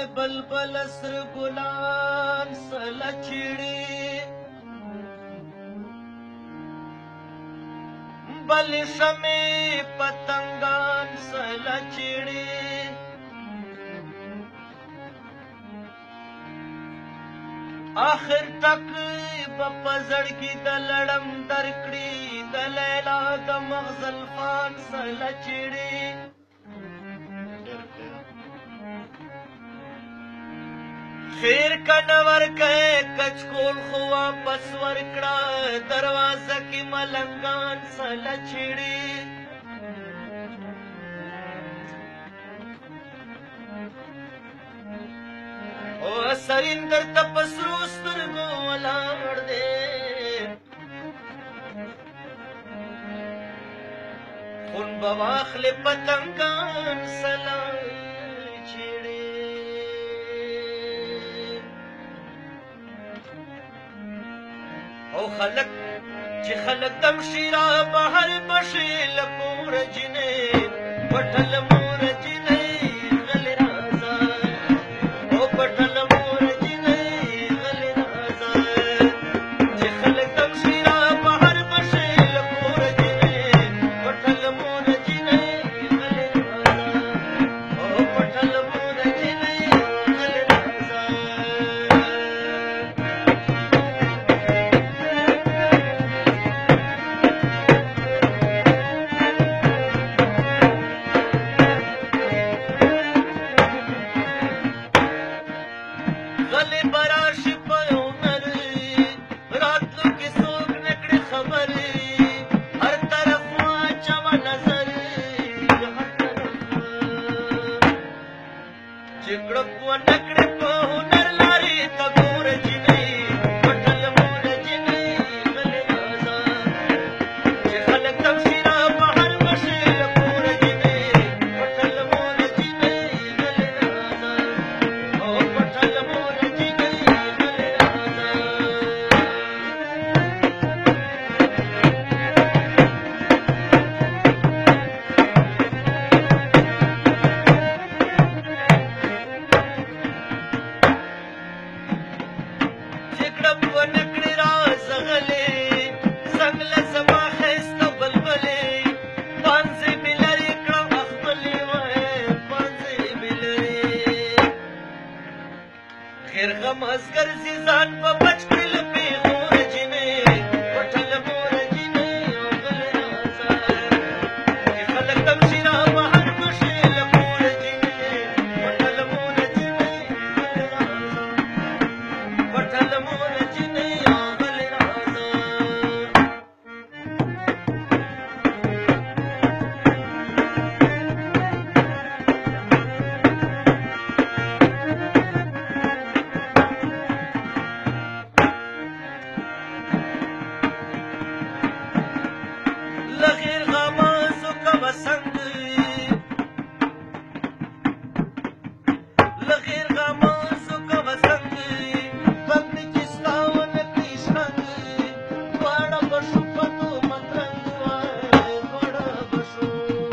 بلبل سر ګلان سله چیړي بل شمې پتنګان سله چیړي آخر تک په زړګي د لړم درکړي د لیلا د مغزل فان سله چیړي خیر کنور کئ کچکول خو واپس ورکړه دروازه کې ملنګان سله چیړي او سریندر ته په سرو سترګو ولاړ دی خون به واخلې پتنګان سله او خلق چې خلق دم شیرا بهر بشي لکور جنې پټل مور جنې غل رازا او پټل مور جنې غل رازا چې خلق دم شیرا بهر بشي لکور جنې پټل مور جنې غل رازا او پټل مور جنې غل رازا غلی براشي په یو نري راتلو کې څوک نه کړي خبرې هر طرف واچوه نظر هر طرف چې کړک ونه کړي په هنر لارې ته ګوره جینۍ پټل مور جینۍ غلی رازه چې خلک دم شیرا بهر بشي له کوره جینۍ پټل مور جینۍ غلی رازه او پټل مور خیر غم از ګرځي ځان په بچ کې له پیغور جینۍ پټل مور جینۍ او غل رازه چې خلک دم شیرا بهر بشي له کور جینۍ پټل مور جینۍ غل رازه پټل مور جینۍ او غل رازه لغیر غمازو کوه سنگ لغیر غمازو کوه سنگ بند چې ستا ونه کړي شرنګ دواړه به شو په تو مدرنګ وای دواړه به شو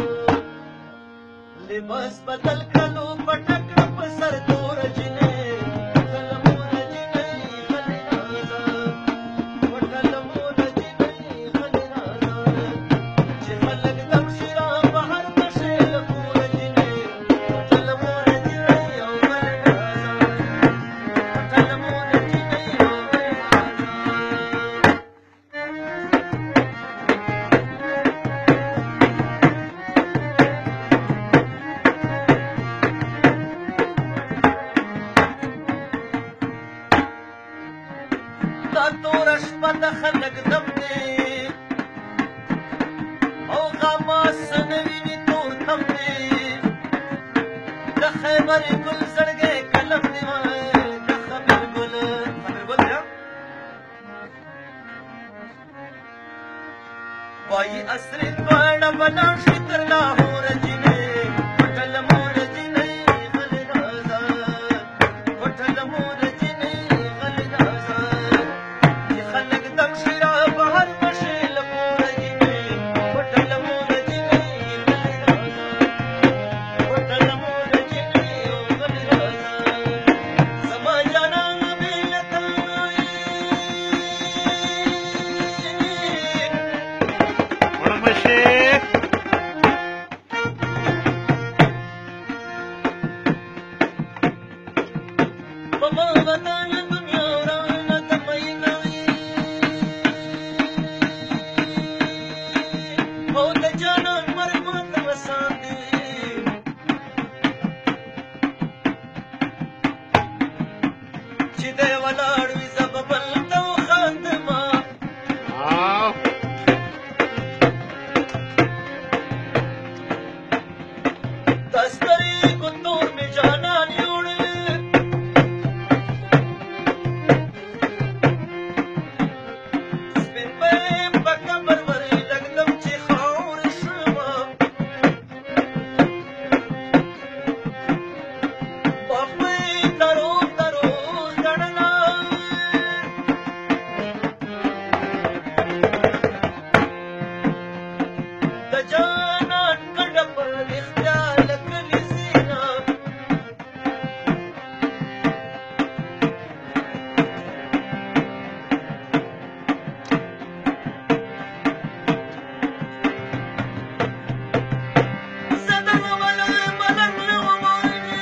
لباس بدل کړلو پټه کړه په سر تور جینۍ پټل مور جینۍ غلی رازه پټل مور جینۍ غلی رازه چې خلک دم شیرا بهر بشي له کوره جینۍ پټل مور جینۍ او غلی رازه پټل مور جینۍ او غلی رازه دا توره شپه د خلک دم دی او غماس نه ویني تور تم دی د خیبر ګل زړګی قلم دی وای د خبر ګل دی وایي عصري دواړه ولاړ شي تر لاهور جینۍ پټل مور جینۍ غلی رازه پټل مور جینۍ غلی رازه چې خلک دم شیرا بهر بشي له کوره جینۍ پټل مور جینۍ غلی رازه پټل مور جینۍ غلی رازه جانان مرګ ماته وسان دي چې دی ولاړ وي زه به بل ته وخاندمه دستری کو تور میں جانان یوڑے سپین پہ پکا بربری لگدم چی خاور شما پاک میں دروغ دروغ گڑنا د جانان کډه پر اختیار لکلی زینا زدن ملنگ ملنگ ومانی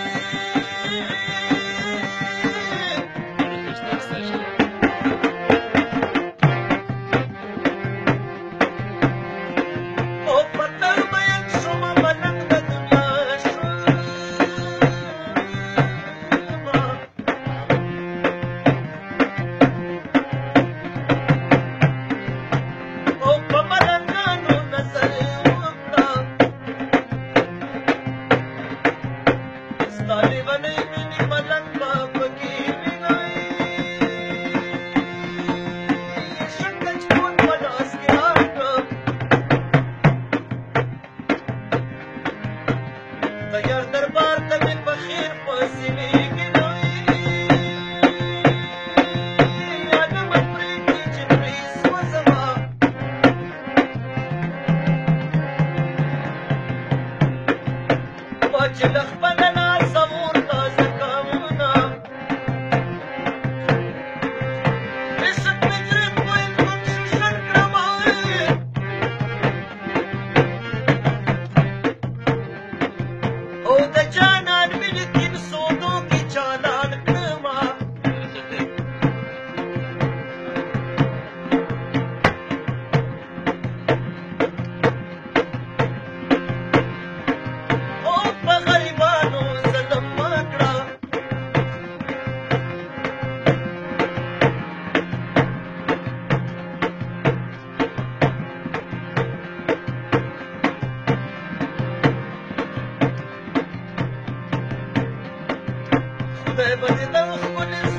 او پتر بیک شما ملنگ د دنیا شما او په ملنګانو نظر وکړه ستا لیونۍ مینې ملنګ به پکې وینئ شکچ کون په لاس کې راکړه د یار دربار ته مې په خیر په سینې کې یاده مه پرېږدي چې ترې سوځمه ما چې له خپله لاسه ورته زکامونه عشق مې جرم ویل بخشش کړمه او د جانان مینې تین سودو کې چالان کړمه او په غریبانو ظلم مه کړه خدای به دې د ښکلې